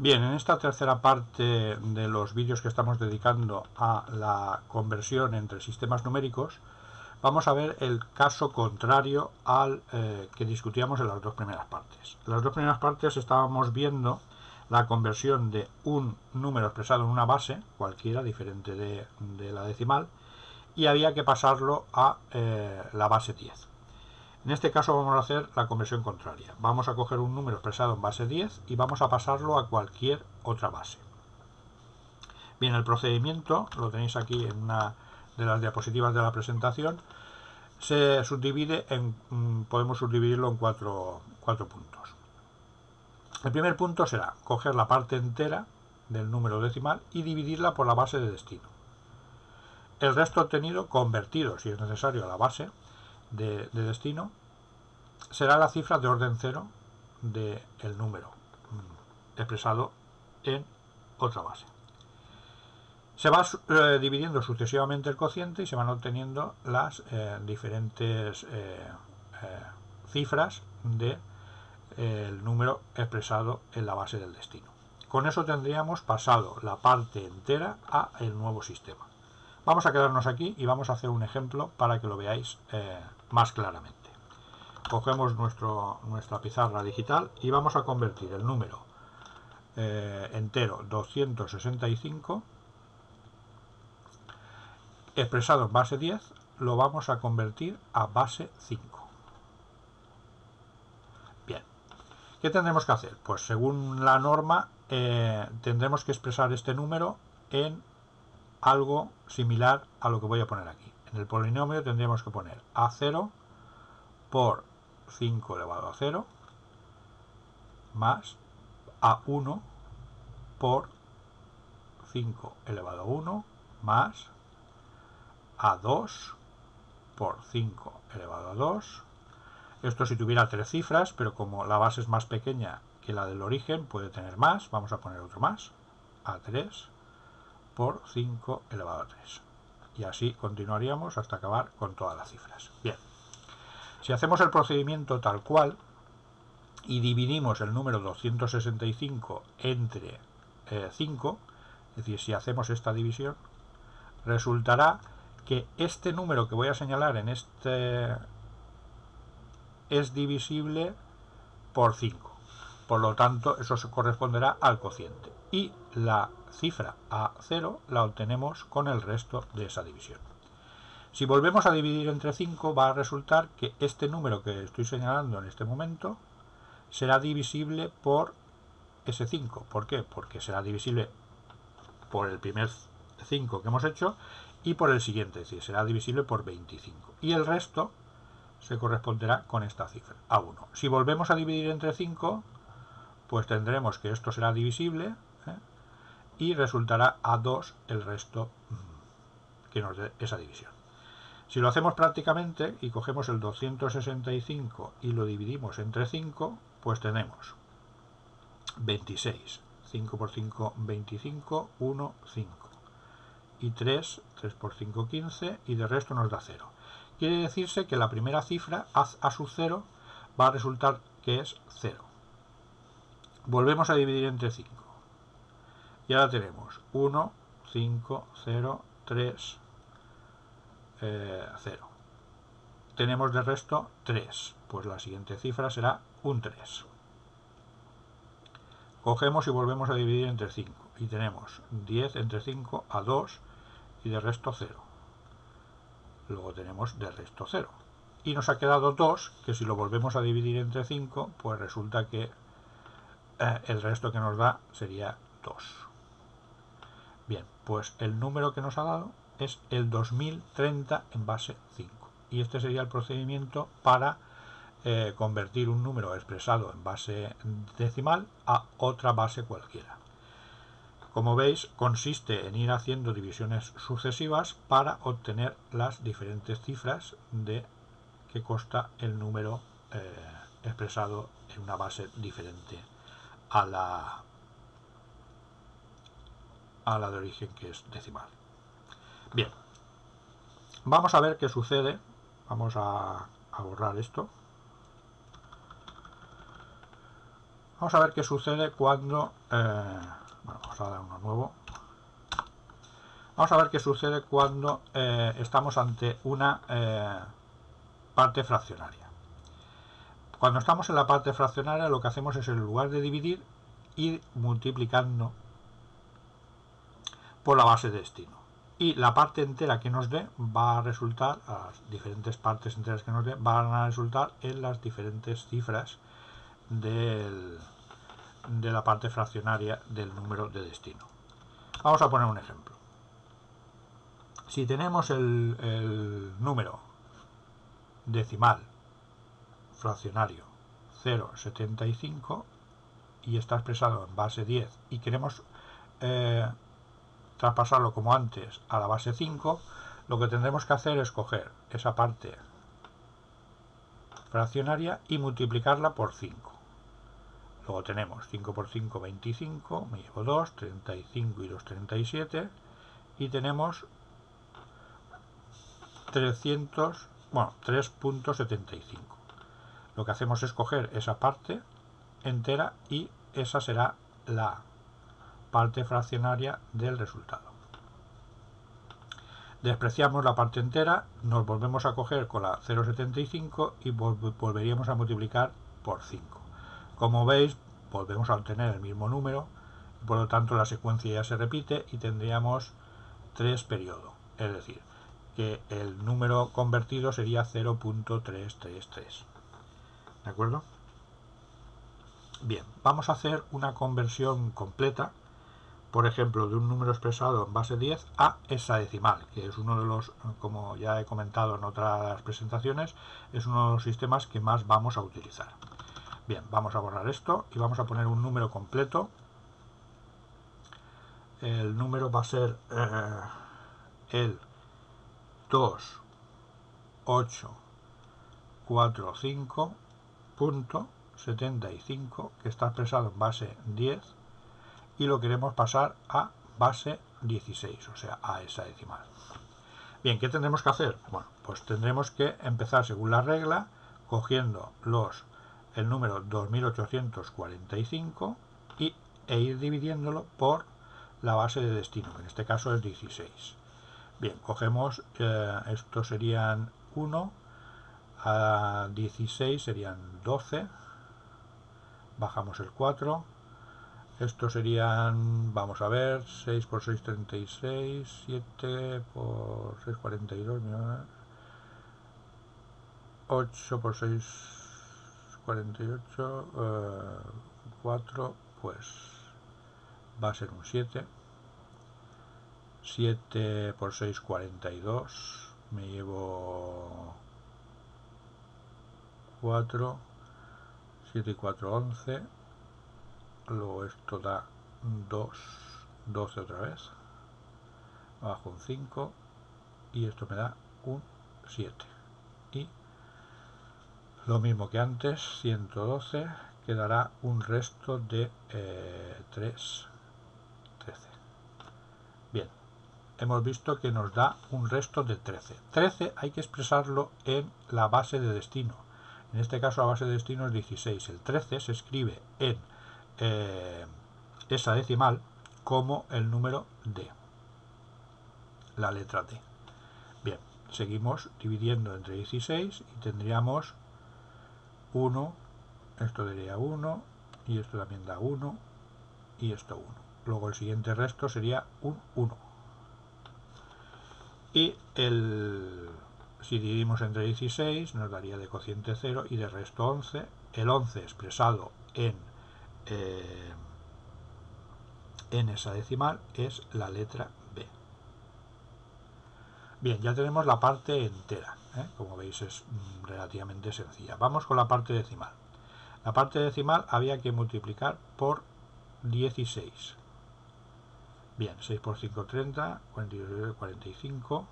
Bien, en esta tercera parte de los vídeos que estamos dedicando a la conversión entre sistemas numéricos, vamos a ver el caso contrario al que discutíamos en las dos primeras partes. En las dos primeras partes estábamos viendo la conversión de un número expresado en una base, cualquiera, diferente de la decimal, y había que pasarlo a la base 10. En este caso vamos a hacer la conversión contraria. Vamos a coger un número expresado en base 10 y vamos a pasarlo a cualquier otra base. Bien, el procedimiento lo tenéis aquí en una de las diapositivas de la presentación. Se subdivide podemos subdividirlo en cuatro puntos. El primer punto será coger la parte entera del número decimal y dividirla por la base de destino. El resto obtenido, convertido si es necesario a la base de destino, será la cifra de orden 0 del número expresado en otra base. Se va dividiendo sucesivamente el cociente y se van obteniendo las diferentes cifras del número expresado en la base del destino. Con eso tendríamos pasado la parte entera a el nuevo sistema. Vamos a quedarnos aquí y vamos a hacer un ejemplo para que lo veáis más claramente. Cogemos nuestra pizarra digital y vamos a convertir el número entero 265 expresado en base 10, lo vamos a convertir a base 5. Bien, ¿qué tendremos que hacer? Pues según la norma tendremos que expresar este número en algo similar a lo que voy a poner aquí. En el polinomio tendríamos que poner a0 por 5 elevado a 0 más a1 por 5 elevado a 1 más a2 por 5 elevado a 2. Esto si tuviera 3 cifras, pero como la base es más pequeña que la del origen, puede tener más. Vamos a poner otro más. A3 por 5 elevado a 3. Y así continuaríamos hasta acabar con todas las cifras. Bien. Si hacemos el procedimiento tal cual y dividimos el número 265 entre 5, es decir, si hacemos esta división, resultará que este número que voy a señalar en este es divisible por 5. Por lo tanto, eso se corresponderá al cociente. Y la cifra A0 la obtenemos con el resto de esa división. Si volvemos a dividir entre 5, va a resultar que este número que estoy señalando en este momento será divisible por ese 5. ¿Por qué? Porque será divisible por el primer 5 que hemos hecho y por el siguiente, es decir, será divisible por 25. Y el resto se corresponderá con esta cifra, A1. Si volvemos a dividir entre 5, pues tendremos que esto será divisible y resultará A2 el resto que nos dé esa división. Si lo hacemos prácticamente y cogemos el 265 y lo dividimos entre 5, pues tenemos 26. 5 por 5, 25, 1, 5. Y 3 por 5, 15, y de resto nos da 0. Quiere decirse que la primera cifra, a sub 0, va a resultar que es 0. Volvemos a dividir entre 5. Y ahora tenemos 1, 5, 0, 3, 0. Tenemos de resto 3. Pues la siguiente cifra será un 3. Cogemos y volvemos a dividir entre 5. Y tenemos 10 entre 5 a 2 y de resto 0. Luego tenemos de resto 0. Y nos ha quedado 2, que si lo volvemos a dividir entre 5, pues resulta que el resto que nos da sería 2. Bien, pues el número que nos ha dado es el 2030 en base 5. Y este sería el procedimiento para convertir un número expresado en base decimal a otra base cualquiera. Como veis, consiste en ir haciendo divisiones sucesivas para obtener las diferentes cifras de que consta el número expresado en una base diferente a la de origen, que es decimal. Bien, vamos a ver qué sucede. Vamos a borrar esto. Vamos a ver qué sucede cuando... bueno, vamos a dar uno nuevo. Vamos a ver qué sucede cuando estamos ante una parte fraccionaria. Cuando estamos en la parte fraccionaria, lo que hacemos es, en lugar de dividir, ir multiplicando por la base de destino. Y la parte entera que nos dé va a resultar, a las diferentes partes enteras que nos dé, van a resultar en las diferentes cifras de la parte fraccionaria del número de destino. Vamos a poner un ejemplo. Si tenemos el número decimal fraccionario 0,75 y está expresado en base 10 y queremos traspasarlo como antes a la base 5, lo que tendremos que hacer es coger esa parte fraccionaria y multiplicarla por 5. Luego tenemos 5 por 5, 25, me llevo 2, 35 y 2, 37, y tenemos 3.75. Lo que hacemos es coger esa parte entera y esa será la parte fraccionaria del resultado. Despreciamos la parte entera, nos volvemos a coger con la 0,75 y volveríamos a multiplicar por 5. Como veis, volvemos a obtener el mismo número, por lo tanto la secuencia ya se repite y tendríamos 3 periodos, es decir, que el número convertido sería 0.333. ¿De acuerdo? Bien, vamos a hacer una conversión completa, por ejemplo, de un número expresado en base 10 a hexadecimal, que es uno de los, como ya he comentado en otras presentaciones, es uno de los sistemas que más vamos a utilizar. Bien, vamos a borrar esto y vamos a poner un número completo. El número va a ser el 2845.75, que está expresado en base 10, y lo queremos pasar a base 16, o sea, a hexadecimal. Bien, ¿qué tendremos que hacer? Bueno, pues tendremos que empezar según la regla, cogiendo el número 2845 e ir dividiéndolo por la base de destino, que en este caso es 16. Bien, cogemos, estos serían 1, a 16 serían 12, bajamos el 4, estos serían, vamos a ver, 6 por 6, 36, 7 por 6, 42, 8 por 6, 48, 4, pues va a ser un 7. 7 por 6, 42, me llevo 4, 7 y 4, 11, luego esto da 2, 12 otra vez, bajo un 5 y esto me da un 7. Y lo mismo que antes, 112, quedará un resto de 3, 13. Bien, hemos visto que nos da un resto de 13. 13 hay que expresarlo en la base de destino. En este caso la base de destino es 16. El 13 se escribe en hexadecimal como el número D, la letra D. Bien, seguimos dividiendo entre 16 y tendríamos 1, esto daría 1, y esto también da 1, y esto 1. Luego el siguiente resto sería un 1. Y si dividimos entre 16 nos daría de cociente 0 y de resto 11. El 11 expresado en hexadecimal es la letra B. Bien, ya tenemos la parte entera, como veis es relativamente sencilla. Vamos con la parte decimal. La parte decimal había que multiplicar por 16. Bien, 6 por 5, 30, 42, 45,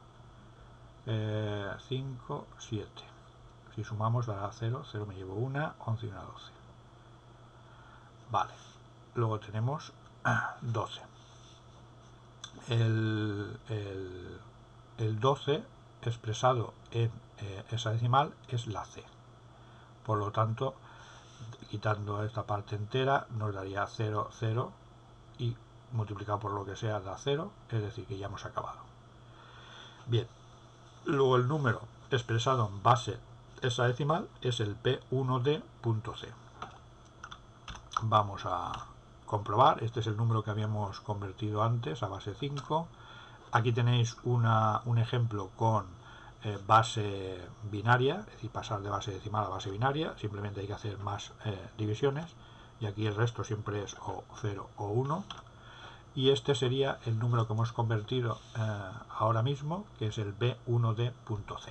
5, 7. Si sumamos dará 0, 0 me llevo 1, 11 y 1, 12. Vale, luego tenemos 12. El 12 expresado en hexadecimal es la C. Por lo tanto, quitando esta parte entera nos daría 0, 0 y multiplicado por lo que sea da 0, es decir que ya hemos acabado. Bien, luego el número expresado en base hexadecimal es el P1D.C. Vamos a comprobar, este es el número que habíamos convertido antes a base 5. Aquí tenéis un ejemplo con base binaria, es decir, pasar de base decimal a base binaria, simplemente hay que hacer más divisiones, y aquí el resto siempre es o 0 o 1, y este sería el número que hemos convertido ahora mismo, que es el B1D.C.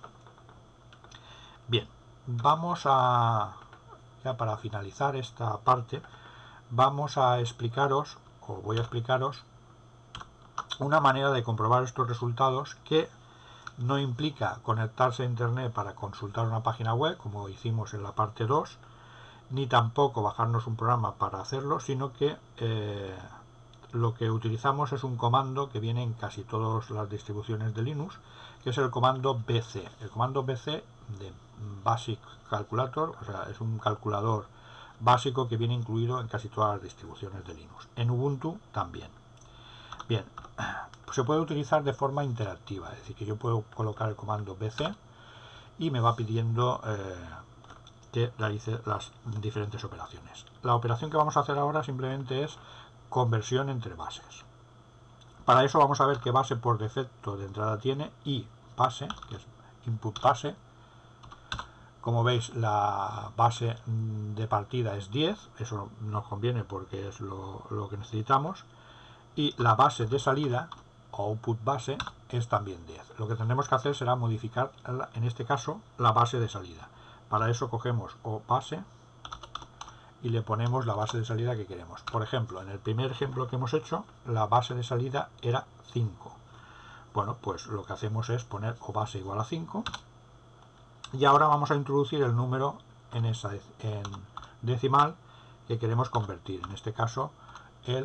Bien, vamos a, ya para finalizar esta parte, vamos a explicaros, o voy a explicaros, una manera de comprobar estos resultados que no implica conectarse a internet para consultar una página web, como hicimos en la parte 2, ni tampoco bajarnos un programa para hacerlo, sino que lo que utilizamos es un comando que viene en casi todas las distribuciones de Linux, que es el comando BC. El comando BC de Basic Calculator, o sea, es un calculador básico que viene incluido en casi todas las distribuciones de Linux. En Ubuntu también. Bien, se puede utilizar de forma interactiva, es decir, que yo puedo colocar el comando BC y me va pidiendo que realice las diferentes operaciones. La operación que vamos a hacer ahora simplemente es conversión entre bases. Para eso vamos a ver qué base por defecto de entrada tiene y base, que es input base. Como veis, la base de partida es 10, eso nos conviene porque es lo que necesitamos, y la base de salida o output base es también 10. Lo que tendremos que hacer será modificar, en este caso, la base de salida. Para eso cogemos o base y le ponemos la base de salida que queremos. Por ejemplo, en el primer ejemplo que hemos hecho, la base de salida era 5. Bueno, pues lo que hacemos es poner o base igual a 5, y ahora vamos a introducir el número en decimal que queremos convertir, en este caso el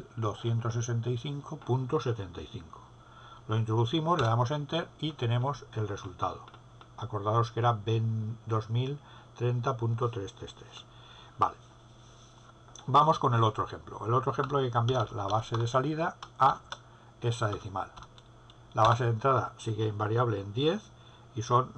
265.75. Lo introducimos, le damos enter y tenemos el resultado. Acordaros que era 2030.333. Vale. Vamos con el otro ejemplo. El otro ejemplo hay que cambiar la base de salida a hexadecimal. La base de entrada sigue invariable en 10 y son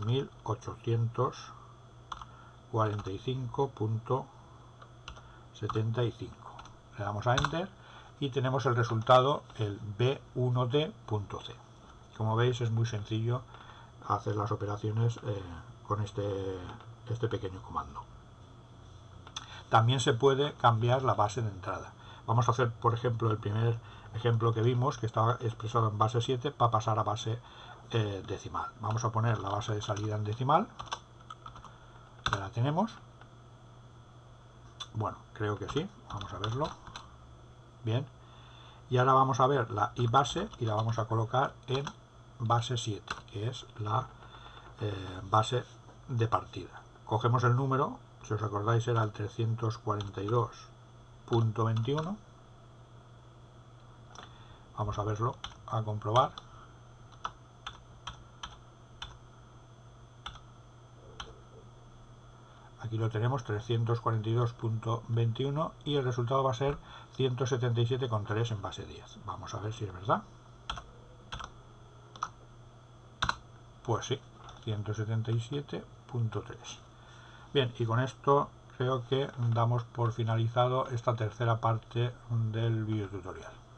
2845.75. Le damos a enter y tenemos el resultado, el B1D.C. Como veis, es muy sencillo hacer las operaciones con este pequeño comando. También se puede cambiar la base de entrada. Vamos a hacer, por ejemplo, el primer ejemplo que vimos, que estaba expresado en base 7, para pasar a base decimal. Vamos a poner la base de salida en decimal. Ya la tenemos. Bueno, creo que sí. Vamos a verlo. Bien. Y ahora vamos a ver la ibase y la vamos a colocar en base 7, que es la base de partida. Cogemos el número, si os acordáis era el 342.21. Vamos a verlo, a comprobar. Aquí lo tenemos, 342.21, y el resultado va a ser 177,3 en base 10. Vamos a ver si es verdad. Pues sí, 177.3. Bien, y con esto creo que damos por finalizado esta tercera parte del video tutorial.